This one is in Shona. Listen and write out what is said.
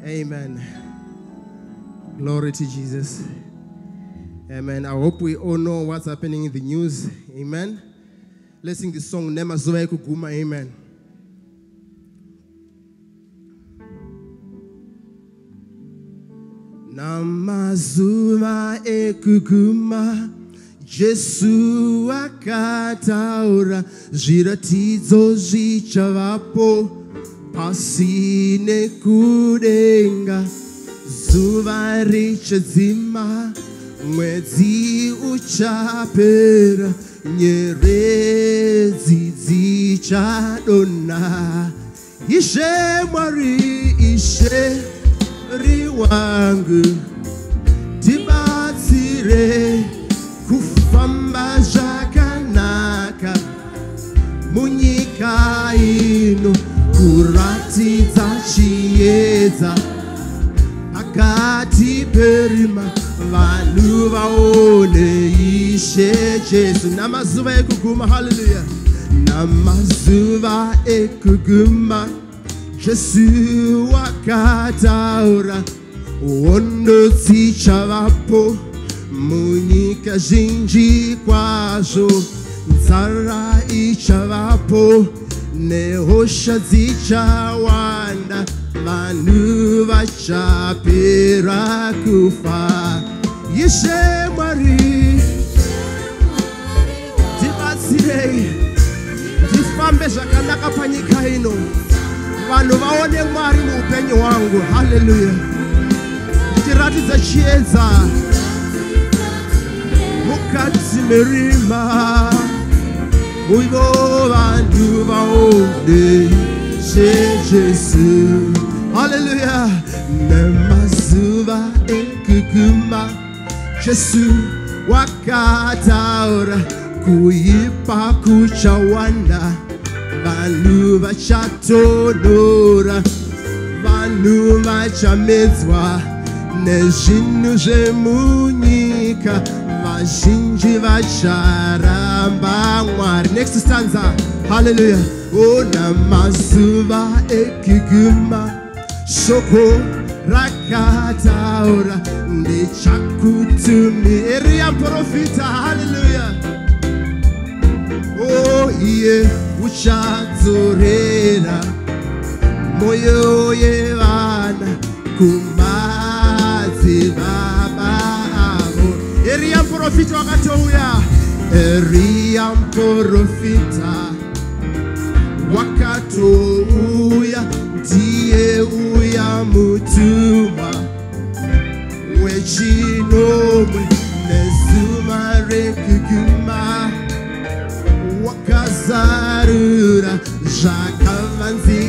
Amen. Glory to Jesus. Amen. I hope we all know what's happening in the news. Amen. Let's sing the song Nema Zoe Kuguma. Amen. Namazuva ekuguma Jesu akataura zviratidzo zvichavapo pasine kudenga zuva richadzima mwedzi uchapera nyeredzi dzichadonha Ishe Mwari Ishe wangu tibatsire kufamba zvakanaka munyika ino kuratidza chiedza pakati perima vanhu vaone Ishe Jesu namazuva ekuguma. Hallelujah. Namazuva ekuguma Jesu wakataura hondo dzichavapo munyika zhinji kwazvo nzara ichavapo nehosha dzichawanda vanhu vachapera kufa Ishe Mwari tibatsirei tifambe zvakanaka panyika ino vanhu vaone Mwari muupenyu hwangu. Hallelujah. Tiratidza chiedza mukati merima uivo vanhu vaone Jesu. Hallelujah. Nemazuva ekuguma Jesu wakataura kuipa kuchawanda vanhu vachatonhora vanhu vachamedzwa nezvinhu zvemunyika vazhinji vacharamba Mwari. Next stanza. Hallelujah. Namazuva ekuguma shoko rakataura ndichakutumi Eria muprofita. Hallelujah. Iye uchadzorera moyo yevana kumadzibaba avo. Eria muprofita wakatouya. Eria muprofita wakatouya ndiye uya mutumwa wechinomwe nezuva rekuguma wakazarura zvakavanzika